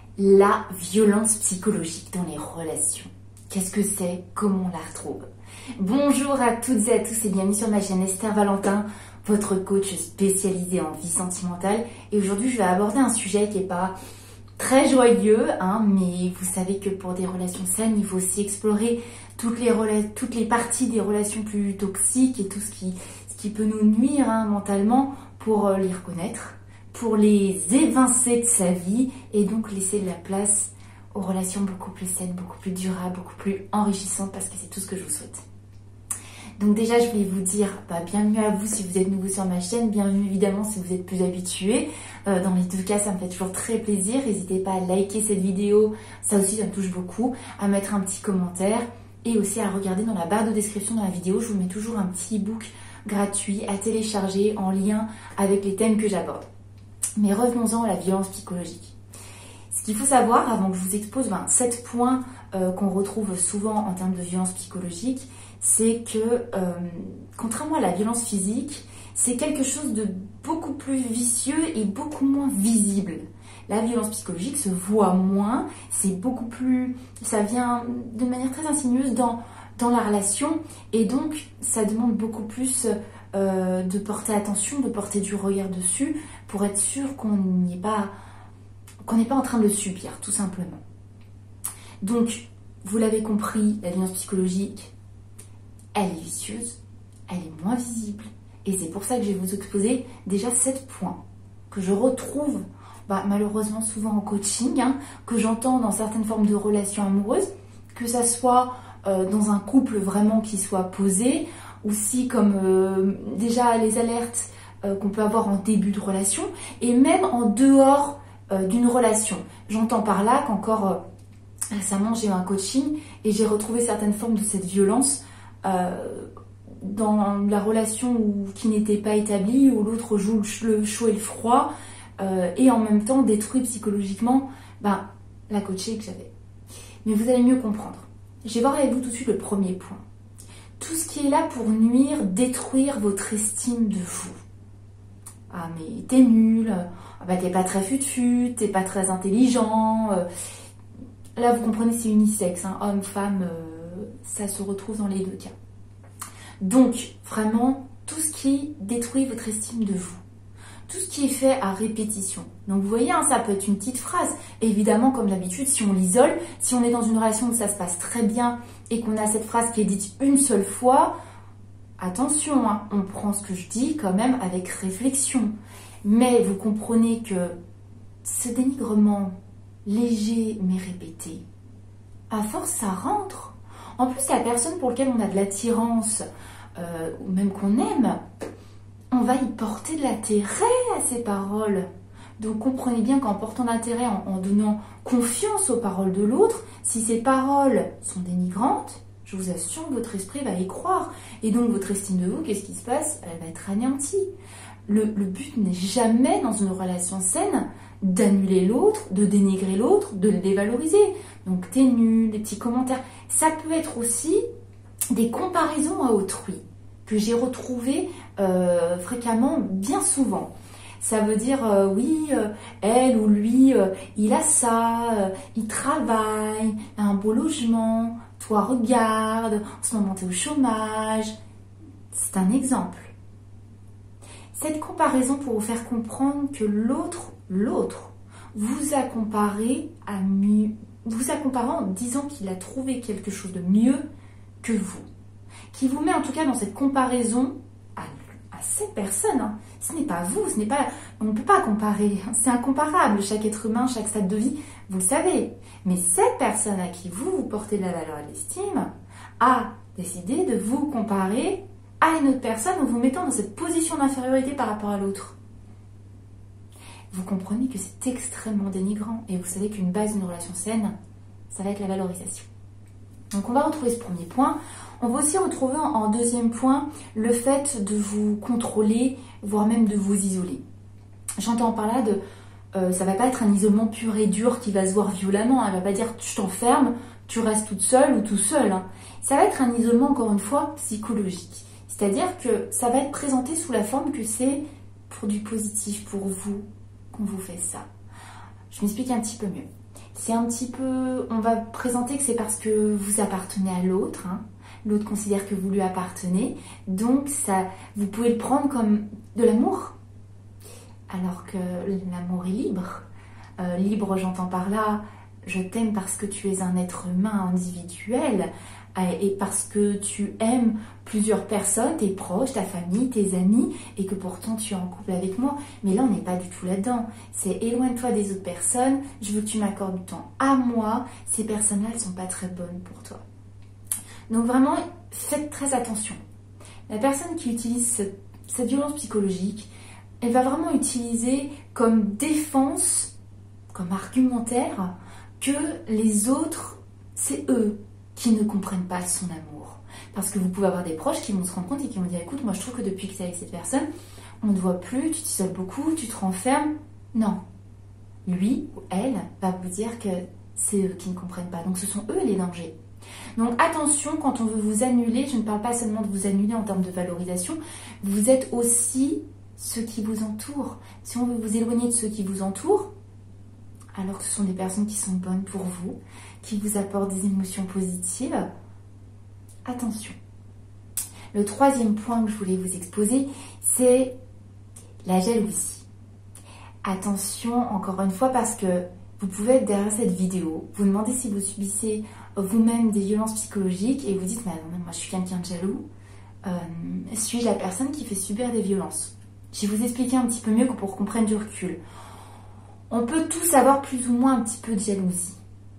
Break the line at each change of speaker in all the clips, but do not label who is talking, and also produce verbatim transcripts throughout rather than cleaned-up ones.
La violence psychologique dans les relations. Qu'est-ce que c'est? Comment on la retrouve? Bonjour à toutes et à tous et bienvenue sur ma chaîne Esther Valentin, votre coach spécialisé en vie sentimentale. Et aujourd'hui, je vais aborder un sujet qui n'est pas très joyeux, hein, mais vous savez que pour des relations saines, il faut aussi explorer toutes les, toutes les parties des relations plus toxiques et tout ce qui, ce qui peut nous nuire hein, mentalement pour les reconnaître, pour les évincer de sa vie et donc laisser de la place aux relations beaucoup plus saines, beaucoup plus durables, beaucoup plus enrichissantes parce que c'est tout ce que je vous souhaite. Donc déjà, je voulais vous dire bah, bienvenue à vous si vous êtes nouveau sur ma chaîne, bienvenue évidemment si vous êtes plus habitué. Euh, dans les deux cas, ça me fait toujours très plaisir. N'hésitez pas à liker cette vidéo, ça aussi ça me touche beaucoup, à mettre un petit commentaire et aussi à regarder dans la barre de description de la vidéo. Je vous mets toujours un petit e-book gratuit à télécharger en lien avec les thèmes que j'aborde. Mais revenons-en à la violence psychologique. Ce qu'il faut savoir, avant que je vous expose ben, sept points euh, qu'on retrouve souvent en termes de violence psychologique, c'est que, euh, contrairement à la violence physique, c'est quelque chose de beaucoup plus vicieux et beaucoup moins visible. La violence psychologique se voit moins, c'est beaucoup plus... ça vient de manière très insinueuse dans, dans la relation et donc ça demande beaucoup plus... Euh, de porter attention, de porter du regard dessus pour être sûr qu'on n'est pas, qu'on n'est pas en train de le subir, tout simplement. Donc, vous l'avez compris, la violence psychologique, elle est vicieuse, elle est moins visible. Et c'est pour ça que je vais vous exposer déjà sept points que je retrouve bah, malheureusement souvent en coaching, hein, que j'entends dans certaines formes de relations amoureuses, que ça soit euh, dans un couple vraiment qui soit posé, aussi comme euh, déjà les alertes euh, qu'on peut avoir en début de relation et même en dehors euh, d'une relation. J'entends par là qu'encore euh, récemment j'ai eu un coaching et j'ai retrouvé certaines formes de cette violence euh, dans la relation où, qui n'était pas établie, où l'autre joue le chaud et le froid euh, et en même temps détruit psychologiquement ben, la coachée que j'avais. Mais vous allez mieux comprendre. Je vais voir avec vous tout de suite le premier point. Tout ce qui est là pour nuire, détruire votre estime de vous. Ah mais t'es nul, ah bah t'es pas très fut-fut, t'es pas très intelligent. Là vous comprenez c'est unisexe, hein, homme, femme, euh, ça se retrouve dans les deux cas. Donc vraiment tout ce qui détruit votre estime de vous. Tout ce qui est fait à répétition. Donc vous voyez, hein, ça peut être une petite phrase. Évidemment, comme d'habitude, si on l'isole, si on est dans une relation où ça se passe très bien et qu'on a cette phrase qui est dite une seule fois, attention, hein, on prend ce que je dis quand même avec réflexion. Mais vous comprenez que ce dénigrement léger mais répété, à force ça rentre. En plus, la personne pour laquelle on a de l'attirance, euh, ou même qu'on aime, on va y porter de l'intérêt à ces paroles. Donc comprenez bien qu'en portant d'intérêt, en, en donnant confiance aux paroles de l'autre, si ces paroles sont dénigrantes, je vous assure que votre esprit va y croire. Et donc votre estime de vous, qu'est-ce qui se passe? Elle va être anéantie. Le, le but n'est jamais dans une relation saine d'annuler l'autre, de dénigrer l'autre, de le dévaloriser. Donc t'es nul, des petits commentaires. Ça peut être aussi des comparaisons à autrui que j'ai retrouvé euh, fréquemment, bien souvent. Ça veut dire, euh, oui, euh, elle ou lui, euh, il a ça, euh, il travaille, il a un beau logement, toi regarde, en ce moment t'es au chômage. C'est un exemple. Cette comparaison pour vous faire comprendre que l'autre, l'autre, vous a comparé à mieux, vous a comparé en disant qu'il a trouvé quelque chose de mieux que vous. Qui vous met en tout cas dans cette comparaison à, à cette personne. Hein. Ce n'est pas vous, ce n'est pas, on ne peut pas comparer, c'est incomparable, chaque être humain, chaque stade de vie, vous le savez. Mais cette personne à qui vous, vous portez de la valeur et de l'estime a décidé de vous comparer à une autre personne en vous mettant dans cette position d'infériorité par rapport à l'autre. Vous comprenez que c'est extrêmement dénigrant et vous savez qu'une base d'une relation saine, ça va être la valorisation. Donc on va retrouver ce premier point. On va aussi retrouver en deuxième point le fait de vous contrôler, voire même de vous isoler. J'entends par là de, euh, ça va pas être un isolement pur et dur qui va se voir violemment. Elle va pas dire je t'enferme, tu restes toute seule ou tout seul. Hein. Ça va être un isolement encore une fois psychologique. C'est-à-dire que ça va être présenté sous la forme que c'est pour du positif pour vous qu'on vous fait ça. Je m'explique un petit peu mieux. c'est un petit peu... On va présenter que c'est parce que vous appartenez à l'autre, hein. L'autre considère que vous lui appartenez, donc ça, vous pouvez le prendre comme de l'amour, alors que l'amour est libre. Euh, libre, j'entends par là, je t'aime parce que tu es un être humain individuel, et parce que tu aimes plusieurs personnes, tes proches, ta famille, tes amis, et que pourtant tu es en couple avec moi. Mais là, on n'est pas du tout là-dedans. C'est éloigne-toi des autres personnes, je veux que tu m'accordes du temps à moi. Ces personnes-là, elles ne sont pas très bonnes pour toi. Donc vraiment, faites très attention. La personne qui utilise cette, cette violence psychologique, elle va vraiment utiliser comme défense, comme argumentaire, que les autres, c'est eux qui ne comprennent pas son amour. Parce que vous pouvez avoir des proches qui vont se rendre compte et qui vont dire, écoute, moi je trouve que depuis que tu es avec cette personne, on ne te voit plus, tu t'isoles beaucoup, tu te renfermes. Non. Lui ou elle va vous dire que c'est eux qui ne comprennent pas. Donc ce sont eux les dangers. Donc attention, quand on veut vous annuler, je ne parle pas seulement de vous annuler en termes de valorisation, vous êtes aussi ceux qui vous entourent. Si on veut vous éloigner de ceux qui vous entourent, alors que ce sont des personnes qui sont bonnes pour vous, qui vous apportent des émotions positives, attention. Le troisième point que je voulais vous exposer, c'est la jalousie. Attention, encore une fois, parce que vous pouvez être derrière cette vidéo, vous demandez si vous subissez vous-même des violences psychologiques et vous dites, mais non, moi je suis quelqu'un de jaloux, euh, suis-je la personne qui fait subir des violences? Je vais vous expliquer un petit peu mieux pour qu'on prenne du recul. On peut tous avoir plus ou moins un petit peu de jalousie.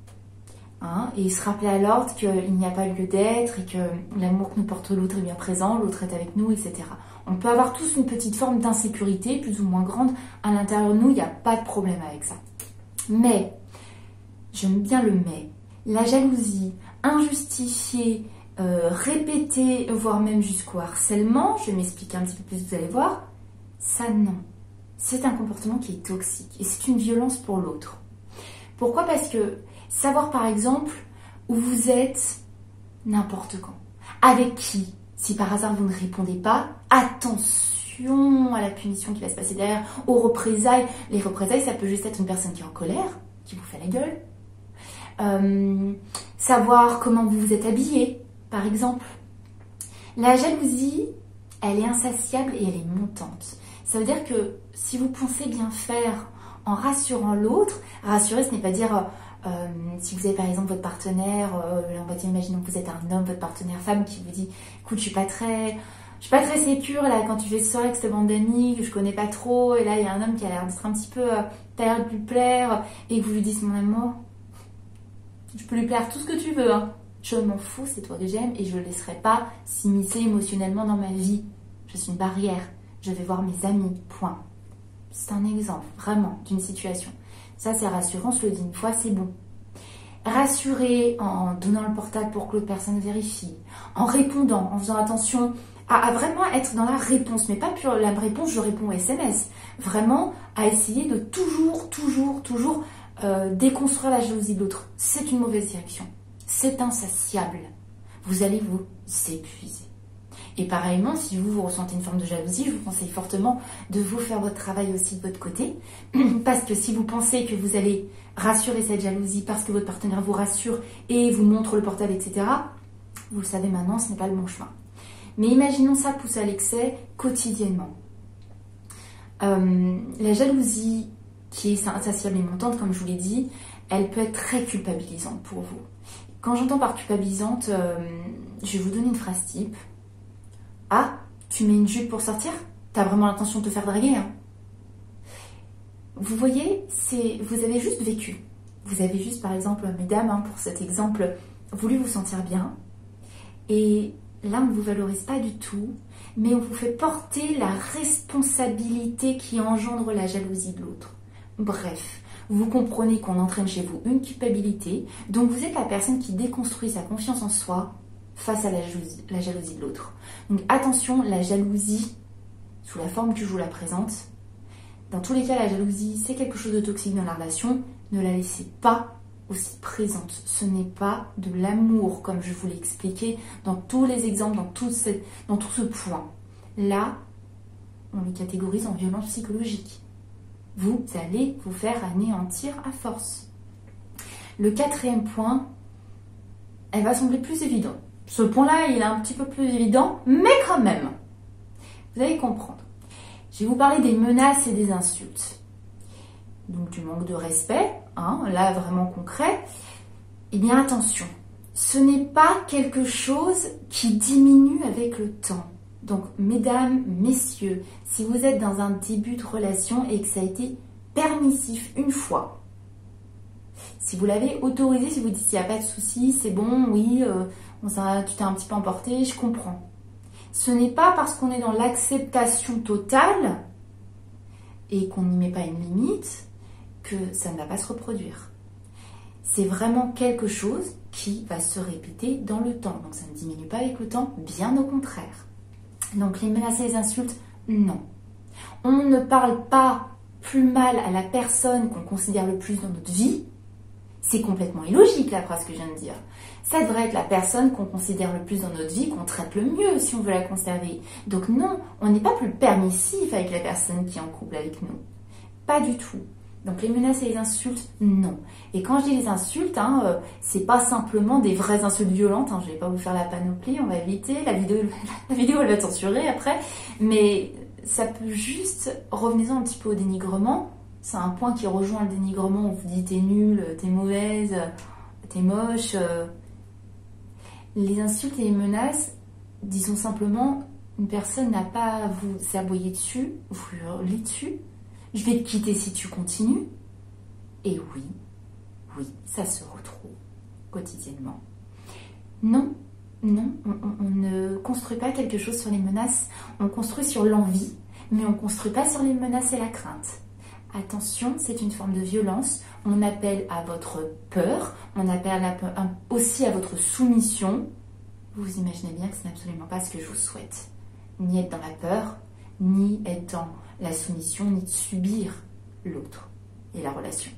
Hein, et se rappeler à l'ordre qu'il n'y a pas lieu d'être et que l'amour que nous porte l'autre est bien présent, l'autre est avec nous, et cetera. On peut avoir tous une petite forme d'insécurité, plus ou moins grande, à l'intérieur de nous, il n'y a pas de problème avec ça. Mais, j'aime bien le mais, la jalousie injustifiée, euh, répétée, voire même jusqu'au harcèlement, je vais m'expliquer un petit peu plus, vous allez voir, ça non. C'est un comportement qui est toxique et c'est une violence pour l'autre. Pourquoi? Parce que savoir par exemple où vous êtes n'importe quand, avec qui, si par hasard vous ne répondez pas, attention à la punition qui va se passer derrière, aux représailles. Les représailles, ça peut juste être une personne qui est en colère, qui vous fait la gueule. Euh, savoir comment vous vous êtes habillé, par exemple. La jalousie, elle est insatiable et elle est montante. Ça veut dire que si vous pensez bien faire en rassurant l'autre, rassurer, ce n'est pas dire... Euh, si vous avez par exemple votre partenaire, euh, on va dire, imaginons que vous êtes un homme, votre partenaire femme qui vous dit, écoute, je suis pas très, je suis pas très sécure là quand tu fais ce soir avec cette bande d'amis que je connais pas trop, et là il y a un homme qui a l'air d'être un petit peu, euh, t'as l'air de lui plaire, et que vous lui dites, mon amour, je peux lui plaire tout ce que tu veux, hein. Je m'en fous, c'est toi que j'aime et je ne laisserai pas s'immiscer émotionnellement dans ma vie. Je suis une barrière, je vais voir mes amis, point. C'est un exemple vraiment d'une situation. Ça, c'est rassurant, on se le dit une fois, c'est bon. Rassurer en donnant le portable pour que l'autre personne vérifie, en répondant, en faisant attention à, à vraiment être dans la réponse, mais pas pure la réponse, je réponds au S M S. Vraiment à essayer de toujours, toujours, toujours euh, déconstruire la jalousie de l'autre. C'est une mauvaise direction. C'est insatiable. Vous allez vous épuiser. Et pareillement, si vous, vous ressentez une forme de jalousie, je vous conseille fortement de vous faire votre travail aussi de votre côté. Parce que si vous pensez que vous allez rassurer cette jalousie parce que votre partenaire vous rassure et vous montre le portable, et cetera, vous le savez maintenant, ce n'est pas le bon chemin. Mais imaginons ça poussé à l'excès quotidiennement. Euh, la jalousie qui est insatiable et montante, comme je vous l'ai dit, elle peut être très culpabilisante pour vous. Quand j'entends par culpabilisante, euh, je vais vous donner une phrase type. Ah, tu mets une jupe pour sortir? T'as vraiment l'intention de te faire draguer, hein? Vous voyez, c'est, vous avez juste vécu. Vous avez juste, par exemple, mesdames, hein, pour cet exemple, voulu vous sentir bien. Et là, on ne vous valorise pas du tout, mais on vous fait porter la responsabilité qui engendre la jalousie de l'autre. Bref, vous comprenez qu'on entraîne chez vous une culpabilité, donc vous êtes la personne qui déconstruit sa confiance en soi face à la jalousie, la jalousie de l'autre. Donc attention, la jalousie, sous la forme que je vous la présente, dans tous les cas, la jalousie, c'est quelque chose de toxique dans la relation. Ne la laissez pas aussi présente. Ce n'est pas de l'amour, comme je vous l'ai expliqué dans tous les exemples, dans tout, ce, dans tout ce point. Là, on le catégorise en violence psychologique. Vous allez vous faire anéantir à force. Le quatrième point, elle va sembler plus évidente. Ce point-là, il est un petit peu plus évident, mais quand même, vous allez comprendre. Je vais vous parler des menaces et des insultes. Donc du manque de respect, hein, là vraiment concret. Eh bien attention, ce n'est pas quelque chose qui diminue avec le temps. Donc mesdames, messieurs, si vous êtes dans un début de relation et que ça a été permissif une fois, si vous l'avez autorisé, si vous dites il n'y a pas de souci, c'est bon, oui, euh, on ça, tu t'es un petit peu emporté, je comprends. Ce n'est pas parce qu'on est dans l'acceptation totale et qu'on n'y met pas une limite que ça ne va pas se reproduire. C'est vraiment quelque chose qui va se répéter dans le temps. Donc ça ne diminue pas avec le temps, bien au contraire. Donc les menaces et les insultes, non. On ne parle pas plus mal à la personne qu'on considère le plus dans notre vie. C'est complètement illogique la phrase que je viens de dire. Ça devrait être la personne qu'on considère le plus dans notre vie, qu'on traite le mieux si on veut la conserver. Donc non, on n'est pas plus permissif avec la personne qui est en couple avec nous. Pas du tout. Donc les menaces et les insultes, non. Et quand je dis les insultes, hein, euh, c'est pas simplement des vraies insultes violentes. Hein, je vais pas vous faire la panoplie, on va éviter. La vidéo, la vidéo elle va être censurée après. Mais ça peut juste, revenez-en un petit peu au dénigrement. C'est un point qui rejoint le dénigrement. On vous dit t'es nulle, t'es mauvaise, t'es moche. Euh. Les insultes et les menaces, disons simplement, une personne n'a pas à vous aboyer dessus, vous hurler dessus. Je vais te quitter si tu continues. Et oui, oui, ça se retrouve quotidiennement. Non, non, on, on, on ne construit pas quelque chose sur les menaces. On construit sur l'envie, mais on ne construit pas sur les menaces et la crainte. Attention, c'est une forme de violence. On appelle à votre peur, on appelle à, aussi à votre soumission. Vous imaginez bien que ce n'est absolument pas ce que je vous souhaite. Ni être dans la peur, ni être dans la soumission, ni de subir l'autre et la relation.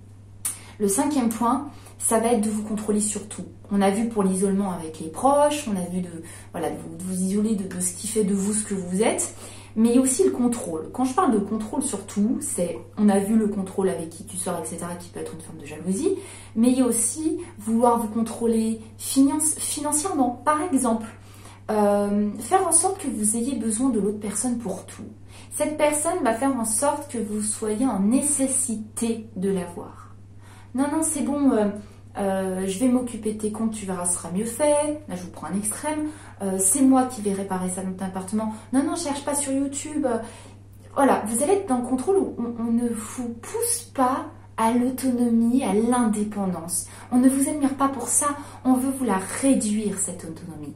Le cinquième point, ça va être de vous contrôler sur tout. On a vu pour l'isolement avec les proches, on a vu de, voilà, de, vous, de vous isoler de, de ce qui fait de vous ce que vous êtes, mais il y a aussi le contrôle. Quand je parle de contrôle sur tout, c'est, on a vu le contrôle avec qui tu sors, et cetera, qui peut être une forme de jalousie, mais il y a aussi vouloir vous contrôler finance, financièrement, par exemple. Euh, faire en sorte que vous ayez besoin de l'autre personne pour tout. Cette personne va faire en sorte que vous soyez en nécessité de l'avoir. Non, non, c'est bon, euh, euh, je vais m'occuper de tes comptes, tu verras, ce sera mieux fait. Là, je vous prends un extrême. Euh, c'est moi qui vais réparer ça dans ton appartement. Non, non, cherche pas sur YouTube. Voilà, vous allez être dans le contrôle où on, on ne vous pousse pas à l'autonomie, à l'indépendance. On ne vous admire pas pour ça, on veut vous la réduire, cette autonomie.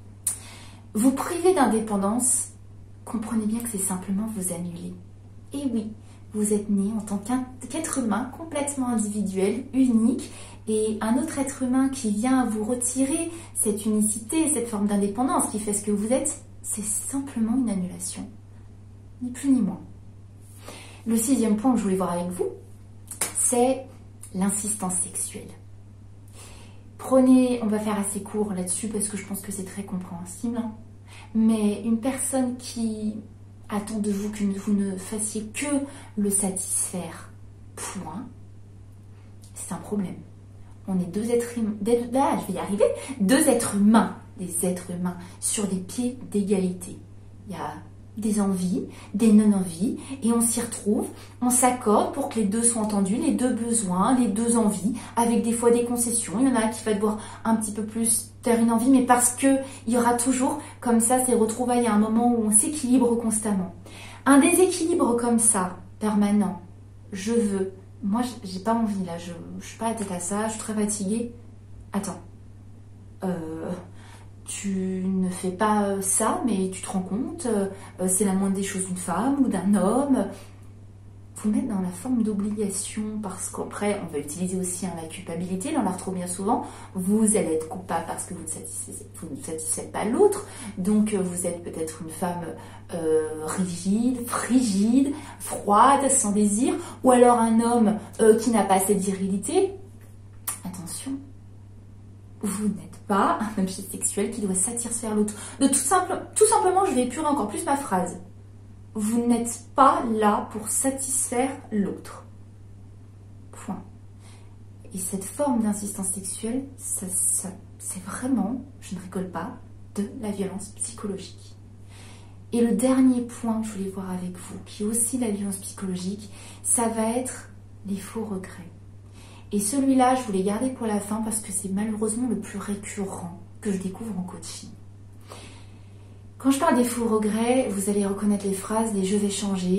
Vous priver d'indépendance, comprenez bien que c'est simplement vous annuler. Et oui, vous êtes né en tant qu'être humain complètement individuel, unique, et un autre être humain qui vient vous retirer cette unicité, cette forme d'indépendance qui fait ce que vous êtes, c'est simplement une annulation. Ni plus ni moins. Le sixième point que je voulais voir avec vous, c'est l'insistance sexuelle. Prenez, on va faire assez court là-dessus parce que je pense que c'est très compréhensible, hein. Mais une personne qui attend de vous que vous ne fassiez que le satisfaire, point, c'est un problème. On est deux êtres humains, ah, je vais y arriver, deux êtres humains, des êtres humains sur des pieds d'égalité. Il y a des envies, des non-envies, et on s'y retrouve, on s'accorde pour que les deux soient entendus, les deux besoins, les deux envies, avec des fois des concessions. Il y en a un qui va devoir un petit peu plus faire une envie, mais parce que il y aura toujours, comme ça, ces retrouvailles à un moment où on s'équilibre constamment. Un déséquilibre comme ça, permanent, je veux, moi j'ai pas envie là, je, je suis pas à tête à ça, je suis très fatiguée. Attends, euh... tu ne fais pas ça, mais tu te rends compte, euh, c'est la moindre des choses d'une femme ou d'un homme. Vous mettre dans la forme d'obligation, parce qu'après, on va utiliser aussi hein, la culpabilité, là on la retrouve bien souvent. Vous allez être coupable parce que vous ne satisfaites, vous ne satisfaites pas l'autre, donc euh, vous êtes peut-être une femme euh, rigide, frigide, froide, sans désir, ou alors un homme euh, qui n'a pas cette virilité. Attention, vous n'êtes pas un objet sexuel qui doit satisfaire l'autre. De tout, simple, tout simplement, je vais épurer encore plus ma phrase. Vous n'êtes pas là pour satisfaire l'autre. Point. Et cette forme d'insistance sexuelle, ça, ça, c'est vraiment, je ne rigole pas, de la violence psychologique. Et le dernier point que je voulais voir avec vous, qui est aussi la violence psychologique, ça va être les faux regrets. Et celui-là, je voulais garder pour la fin parce que c'est malheureusement le plus récurrent que je découvre en coaching. Quand je parle des faux regrets, vous allez reconnaître les phrases des « je vais changer »,«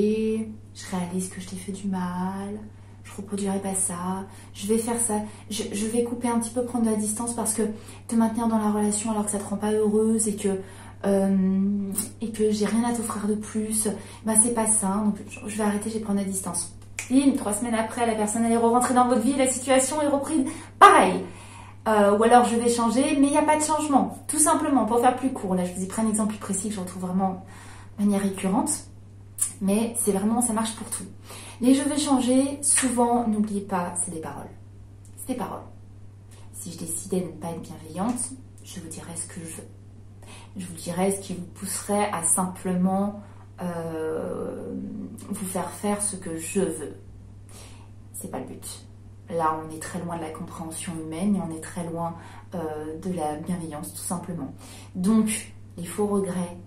je réalise que je t'ai fait du mal », « je reproduirai pas ça »,« je vais faire ça »,« je, je vais couper un petit peu, prendre de la distance parce que te maintenir dans la relation alors que ça te rend pas heureuse et que, euh, et que j'ai rien à t'offrir de plus, bah c'est pas ça, donc je vais arrêter, je vais prendre la distance. » Bim, trois semaines après, la personne elle est rentrée dans votre vie, la situation est reprise pareil. Euh, ou alors je vais changer, mais il n'y a pas de changement. Tout simplement, pour faire plus court. Là, je vous ai pris un exemple plus précis que je retrouve vraiment de manière récurrente. Mais c'est vraiment, ça marche pour tout. Les je vais changer, souvent, n'oubliez pas, c'est des paroles. C'est des paroles. Si je décidais de ne pas être bienveillante, je vous dirais ce que je veux. Je vous dirais ce qui vous pousserait à simplement euh, vous faire faire ce que je veux. C'est pas le but. Là, on est très loin de la compréhension humaine et on est très loin euh, de la bienveillance, tout simplement. Donc, les faux regrets,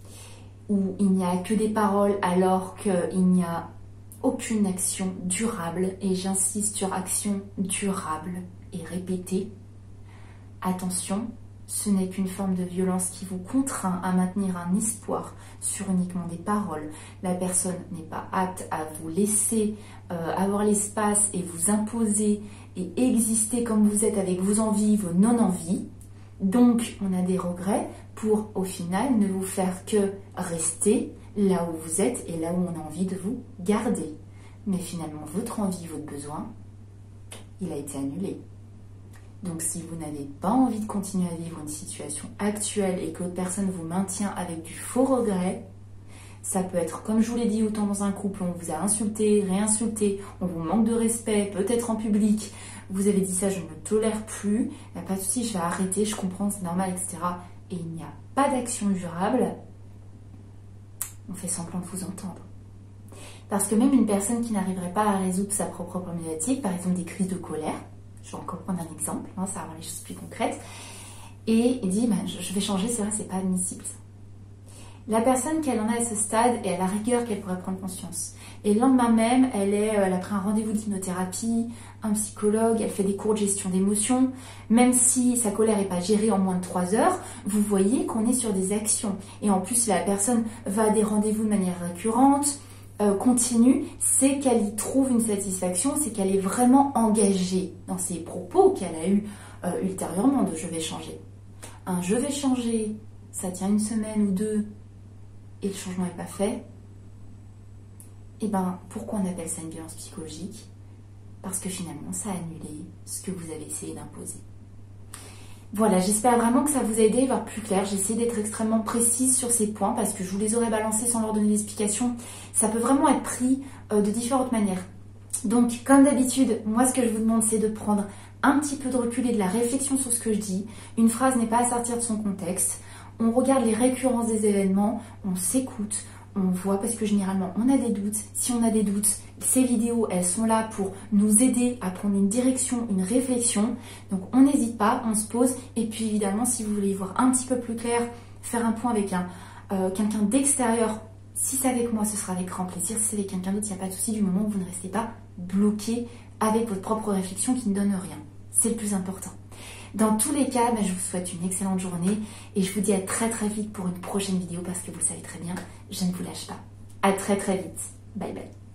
où il n'y a que des paroles alors qu'il n'y a aucune action durable, et j'insiste sur action durable et répétée. Attention, ce n'est qu'une forme de violence qui vous contraint à maintenir un espoir sur uniquement des paroles. La personne n'est pas apte à vous laisser euh, avoir l'espace et vous imposer et exister comme vous êtes avec vos envies, vos non-envies. Donc, on a des regrets pour, au final, ne vous faire que rester là où vous êtes et là où on a envie de vous garder. Mais finalement, votre envie, votre besoin, il a été annulé. Donc, si vous n'avez pas envie de continuer à vivre une situation actuelle et que l'autre personne vous maintient avec du faux regret, ça peut être, comme je vous l'ai dit, autant dans un couple, on vous a insulté, réinsulté, on vous manque de respect, peut-être en public, vous avez dit ça, je ne le tolère plus, il n'y a pas de souci, je vais arrêter, je comprends, c'est normal, et cetera. Et il n'y a pas d'action durable, on fait semblant de vous entendre. Parce que même une personne qui n'arriverait pas à résoudre sa propre problématique, par exemple des crises de colère, je vais encore prendre un exemple, hein, ça va rendre les choses plus concrètes, et il dit, bah, je vais changer, c'est vrai, c'est pas admissible. La personne qu'elle en a à ce stade est à la rigueur qu'elle pourrait prendre conscience. Et le lendemain même, elle, est, elle a pris un rendez-vous d'hypnothérapie, un psychologue, elle fait des cours de gestion d'émotions. Même si sa colère n'est pas gérée en moins de trois heures, vous voyez qu'on est sur des actions. Et en plus, si la personne va à des rendez-vous de manière récurrente, euh, continue, c'est qu'elle y trouve une satisfaction, c'est qu'elle est vraiment engagée dans ses propos qu'elle a eu euh, ultérieurement de « je vais changer ». Un « je vais changer », ça tient une semaine ou deux, et le changement n'est pas fait, et bien pourquoi on appelle ça une violence psychologique? Parce que finalement ça a annulé ce que vous avez essayé d'imposer. Voilà, j'espère vraiment que ça vous a aidé à voir plus clair. J'ai essayé d'être extrêmement précise sur ces points parce que je vous les aurais balancés sans leur donner d'explication. Ça peut vraiment être pris euh, de différentes manières. Donc comme d'habitude, moi ce que je vous demande c'est de prendre un petit peu de recul et de la réflexion sur ce que je dis. Une phrase n'est pas à sortir de son contexte. On regarde les récurrences des événements, on s'écoute, on voit parce que généralement on a des doutes. Si on a des doutes, ces vidéos elles sont là pour nous aider à prendre une direction, une réflexion. Donc on n'hésite pas, on se pose. Et puis évidemment si vous voulez y voir un petit peu plus clair, faire un point avec un euh, quelqu'un d'extérieur, si c'est avec moi ce sera avec grand plaisir. Si c'est avec quelqu'un d'autre, il n'y a pas de souci du moment où vous ne restez pas bloqué avec votre propre réflexion qui ne donne rien. C'est le plus important. Dans tous les cas, ben, je vous souhaite une excellente journée et je vous dis à très très vite pour une prochaine vidéo parce que vous le savez très bien, je ne vous lâche pas. À très très vite. Bye bye.